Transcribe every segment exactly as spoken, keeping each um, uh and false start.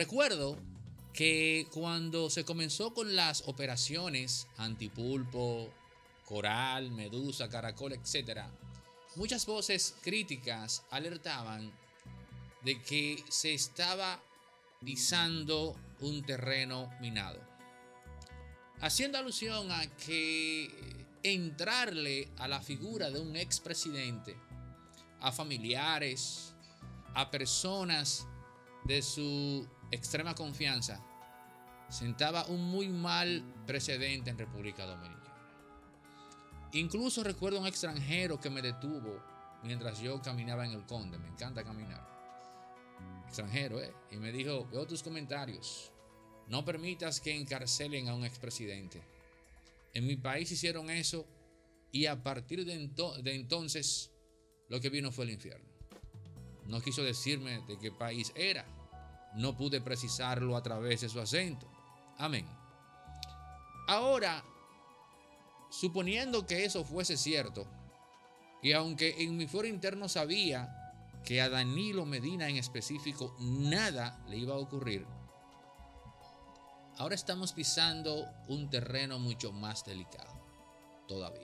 Recuerdo que cuando se comenzó con las operaciones antipulpo, coral, medusa, caracol, etcétera, muchas voces críticas alertaban de que se estaba pisando un terreno minado, haciendo alusión a que entrarle a la figura de un expresidente, a familiares, a personas de su extrema confianza, sentaba un muy mal precedente en República Dominicana. Incluso recuerdo un extranjero que me detuvo mientras yo caminaba en el Conde. Me encanta caminar. Extranjero, ¿eh? Y me dijo: veo tus comentarios. No permitas que encarcelen a un expresidente. En mi país hicieron eso y a partir de, ento- de entonces lo que vino fue el infierno. No quiso decirme de qué país era. No pude precisarlo a través de su acento. Amén. Ahora, suponiendo que eso fuese cierto, y aunque en mi foro interno sabía que a Danilo Medina en específico nada le iba a ocurrir, ahora estamos pisando un terreno mucho más delicado todavía.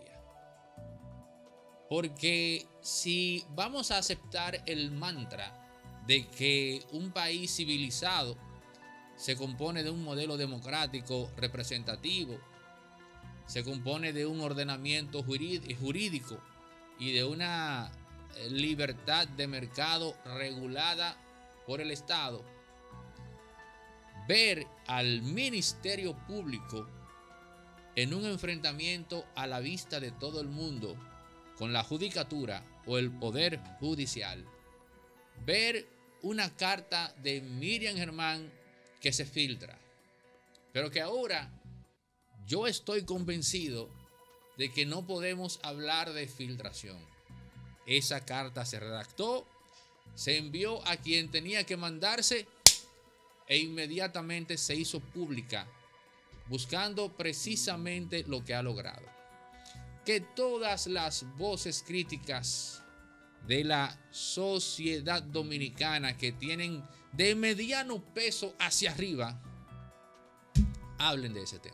Porque si vamos a aceptar el mantra de que un país civilizado se compone de un modelo democrático representativo, se compone de un ordenamiento jurídico y de una libertad de mercado regulada por el Estado, ver al Ministerio Público en un enfrentamiento a la vista de todo el mundo con la judicatura o el poder judicial, ver una carta de Miriam Germán que se filtra, pero que ahora yo estoy convencido de que no podemos hablar de filtración. Esa carta se redactó, se envió a quien tenía que mandarse e inmediatamente se hizo pública, buscando precisamente lo que ha logrado: que todas las voces críticas de la sociedad dominicana que tienen de mediano peso hacia arriba hablen de ese tema.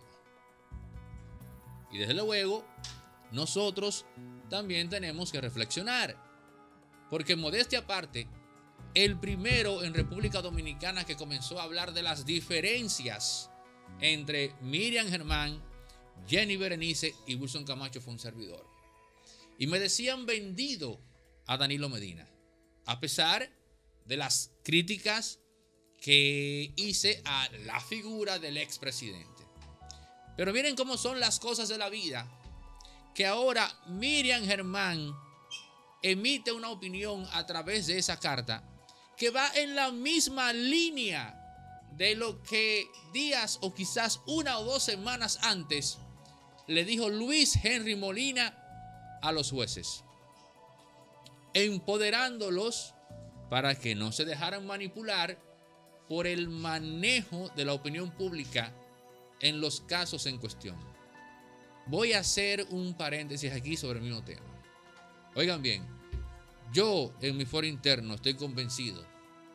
Y desde luego, nosotros también tenemos que reflexionar, porque modestia aparte, el primero en República Dominicana que comenzó a hablar de las diferencias entre Miriam Germán, Jenny Berenice y Wilson Camacho fue un servidor. Y me decían vendido a Danilo Medina, a pesar de las críticas que hice a la figura del expresidente. Pero miren cómo son las cosas de la vida, que ahora Miriam Germán emite una opinión a través de esa carta que va en la misma línea de lo que días o quizás una o dos semanas antes le dijo Luis Henry Molina a los jueces, empoderándolos para que no se dejaran manipular por el manejo de la opinión pública en los casos en cuestión. Voy a hacer un paréntesis aquí sobre el mismo tema. Oigan bien, yo en mi foro interno estoy convencido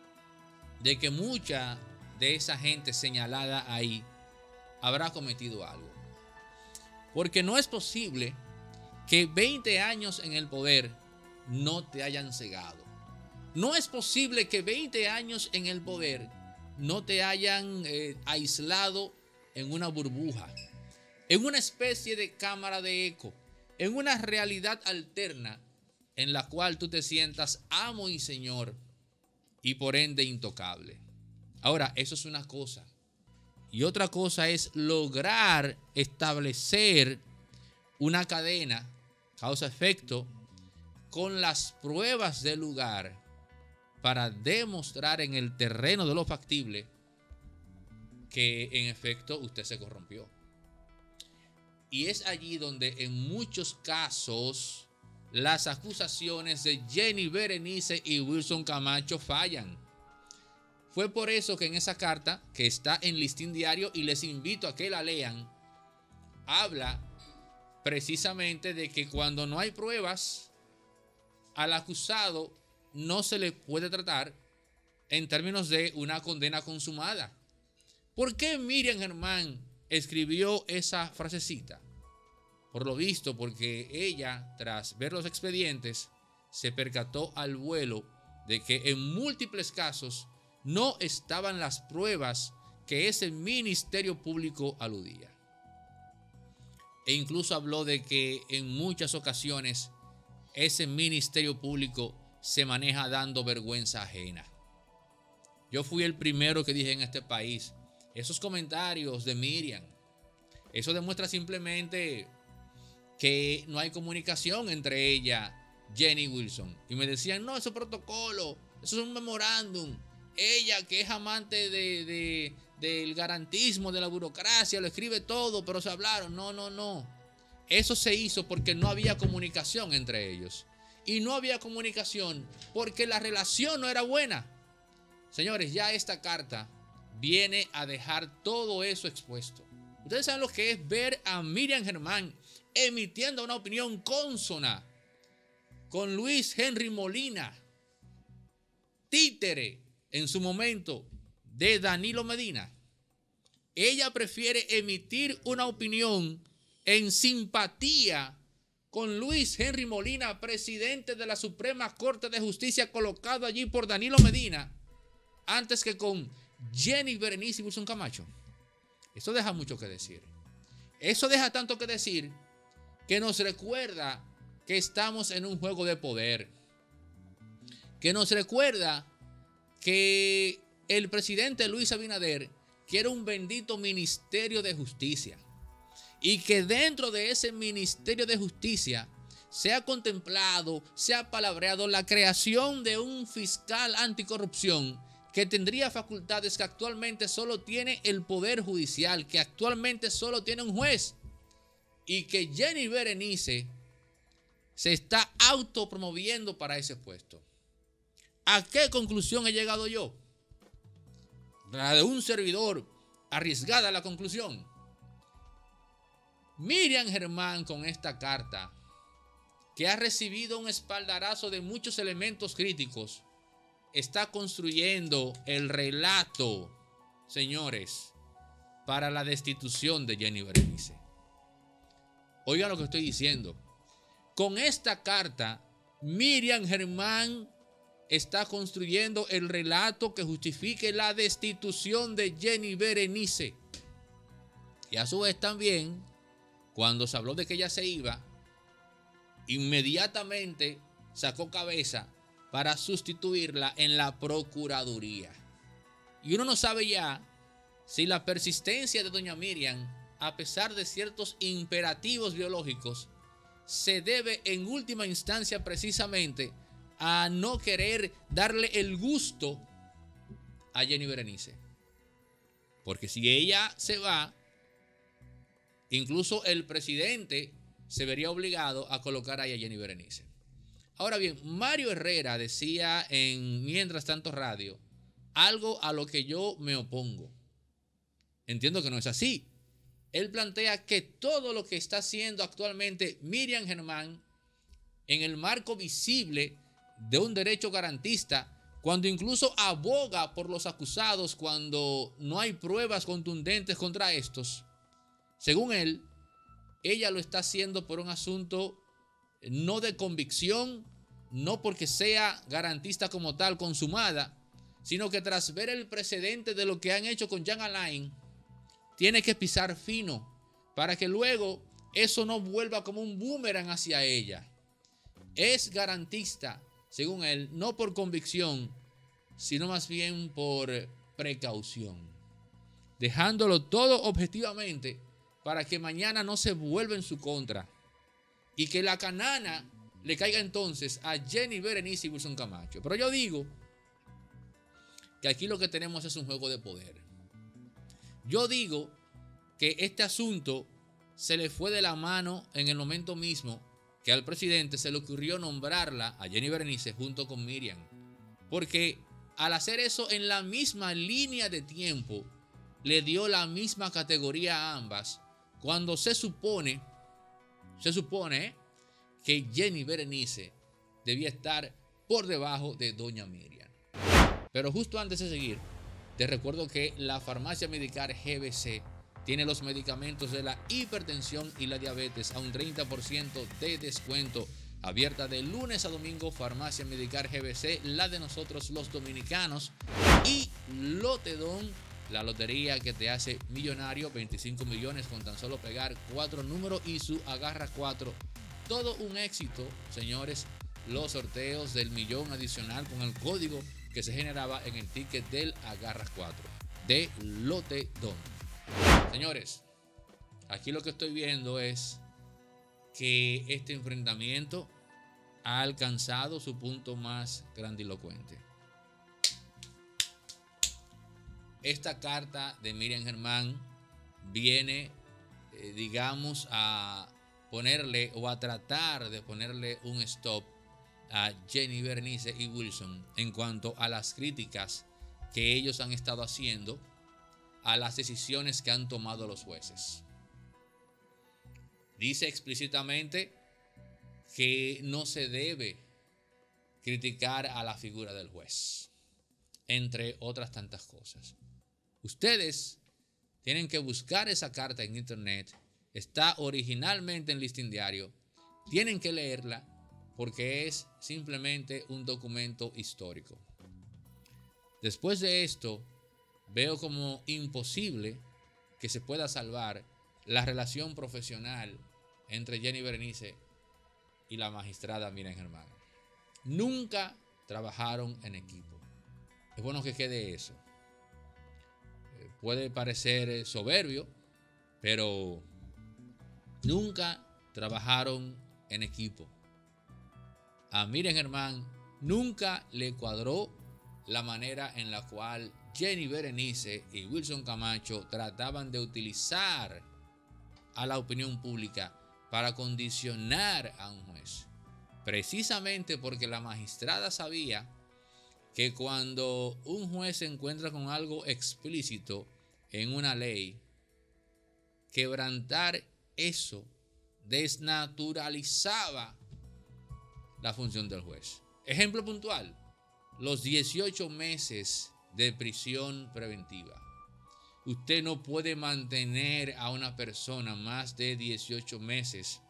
de que mucha de esa gente señalada ahí habrá cometido algo. Porque no es posible que veinte años en el poder no te hayan cegado. No es posible que veinte años en el poder no te hayan eh, aislado en una burbuja, en una especie de cámara de eco, en una realidad alterna en la cual tú te sientas amo y señor y por ende intocable. Ahora, eso es una cosa. Y otra cosa es lograr establecer una cadena causa-efecto con las pruebas del lugar para demostrar en el terreno de lo factible que en efecto usted se corrompió. Y es allí donde en muchos casos las acusaciones de Jenny Berenice y Wilson Camacho fallan. Fue por eso que en esa carta, que está en Listín Diario y les invito a que la lean, habla precisamente de que cuando no hay pruebas, al acusado no se le puede tratar en términos de una condena consumada. ¿Por qué Miriam Germán escribió esa frasecita? Por lo visto, porque ella, tras ver los expedientes, se percató al vuelo de que en múltiples casos no estaban las pruebas que ese ministerio público aludía. E incluso habló de que en muchas ocasiones ese ministerio público se maneja dando vergüenza ajena. Yo fui el primero que dije en este país, esos comentarios de Miriam, eso demuestra simplemente que no hay comunicación entre ella, Jenny Wilson. Y me decían, no, eso es protocolo, eso es un memorándum. Ella, que es amante de, de, del garantismo, de la burocracia, lo escribe todo, pero se hablaron. No, no, no. Eso se hizo porque no había comunicación entre ellos. Y no había comunicación porque la relación no era buena. Señores, ya esta carta viene a dejar todo eso expuesto. Ustedes saben lo que es ver a Miriam Germán emitiendo una opinión consona con Luis Henry Molina, títere en su momento de Danilo Medina. Ella prefiere emitir una opinión en simpatía con Luis Henry Molina, presidente de la Suprema Corte de Justicia, colocado allí por Danilo Medina, antes que con Jenny Berenice y Wilson Camacho. Eso deja mucho que decir. Eso deja tanto que decir que nos recuerda que estamos en un juego de poder. Que nos recuerda que el presidente Luis Abinader quiere un bendito ministerio de justicia. Y que dentro de ese ministerio de justicia se ha contemplado, se ha palabreado la creación de un fiscal anticorrupción que tendría facultades que actualmente solo tiene el Poder Judicial, que actualmente solo tiene un juez, y que Jenny Berenice se está autopromoviendo para ese puesto. ¿A qué conclusión he llegado yo? La de un servidor, arriesgada la conclusión. Miriam Germán, con esta carta, que ha recibido un espaldarazo de muchos elementos críticos, está construyendo el relato, señores, para la destitución de Jenny Berenice. Oigan lo que estoy diciendo. Con esta carta, Miriam Germán está construyendo el relato que justifique la destitución de Jenny Berenice. Y a su vez también, cuando se habló de que ella se iba, inmediatamente sacó cabeza para sustituirla en la Procuraduría. Y uno no sabe ya si la persistencia de doña Miriam, a pesar de ciertos imperativos biológicos, se debe en última instancia precisamente a no querer darle el gusto a Jenny Berenice. Porque si ella se va, incluso el presidente se vería obligado a colocar ahí a Jenny Berenice. Ahora bien, Mario Herrera decía en Mientras Tanto Radio algo a lo que yo me opongo. Entiendo que no es así. Él plantea que todo lo que está haciendo actualmente Miriam Germán en el marco visible de un derecho garantista, cuando incluso aboga por los acusados cuando no hay pruebas contundentes contra estos, según él, ella lo está haciendo por un asunto no de convicción, no porque sea garantista como tal consumada, sino que tras ver el precedente de lo que han hecho con Jean Alain, tiene que pisar fino para que luego eso no vuelva como un boomerang hacia ella. Es garantista, según él, no por convicción, sino más bien por precaución, dejándolo todo objetivamente para que mañana no se vuelva en su contra y que la canana le caiga entonces a Jenny Berenice y Wilson Camacho. Pero yo digo que aquí lo que tenemos es un juego de poder. Yo digo que este asunto se le fue de la mano en el momento mismo que al presidente se le ocurrió nombrarla a Jenny Berenice junto con Miriam. Porque al hacer eso en la misma línea de tiempo, le dio la misma categoría a ambas, cuando se supone, se supone que Jenny Berenice debía estar por debajo de doña Miriam. Pero justo antes de seguir, te recuerdo que la farmacia Medicar G B C tiene los medicamentos de la hipertensión y la diabetes a un treinta por ciento de descuento. Abierta de lunes a domingo, farmacia Medicar G B C, la de nosotros los dominicanos. Y Lotedón, la lotería que te hace millonario, veinticinco millones con tan solo pegar cuatro números y su agarra cuatro. Todo un éxito, señores, los sorteos del millón adicional con el código que se generaba en el ticket del agarras cuatro de Lotedón. Señores, aquí lo que estoy viendo es que este enfrentamiento ha alcanzado su punto más grandilocuente. Esta carta de Miriam Germán viene, eh, digamos, a ponerle o a tratar de ponerle un stop a Jenny Berenice y Wilson en cuanto a las críticas que ellos han estado haciendo a las decisiones que han tomado los jueces. Dice explícitamente que no se debe criticar a la figura del juez, entre otras tantas cosas. Ustedes tienen que buscar esa carta en internet, está originalmente en Listín Diario, tienen que leerla porque es simplemente un documento histórico. Después de esto, veo como imposible que se pueda salvar la relación profesional entre Jenny Berenice y la magistrada Miriam Germán. Nunca trabajaron en equipo. Es bueno que quede eso. Eh, puede parecer soberbio, pero nunca trabajaron en equipo. A Miriam Germán nunca le cuadró la manera en la cual Jenny Berenice y Wilson Camacho trataban de utilizar a la opinión pública para condicionar a un juez. Precisamente porque la magistrada sabía que cuando un juez se encuentra con algo explícito en una ley, quebrantar eso desnaturalizaba la función del juez. Ejemplo puntual, los dieciocho meses de prisión preventiva. Usted no puede mantener a una persona más de dieciocho meses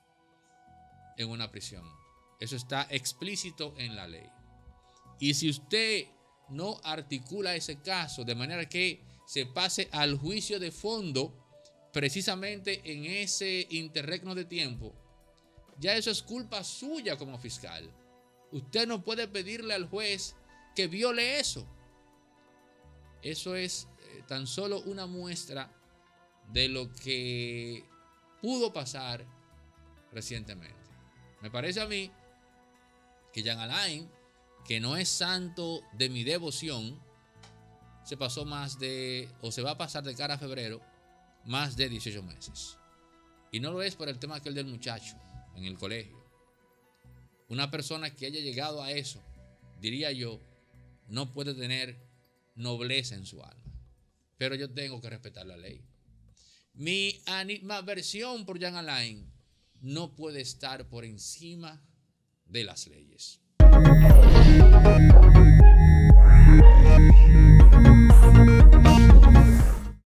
en una prisión. Eso está explícito en la ley. Y si usted no articula ese caso de manera que se pase al juicio de fondo, precisamente en ese interregno de tiempo, ya eso es culpa suya como fiscal. Usted no puede pedirle al juez que viole eso. Eso es eh, tan solo una muestra de lo que pudo pasar recientemente. Me parece a mí que Jean Alain, que no es santo de mi devoción, se pasó más de, o se va a pasar de cara a febrero, más de dieciocho meses. Y no lo es por el tema aquel del muchacho en el colegio. Una persona que haya llegado a eso, diría yo, no puede tener nobleza en su alma. Pero yo tengo que respetar la ley. Mi animadversión por Jean Alain no puede estar por encima de las leyes.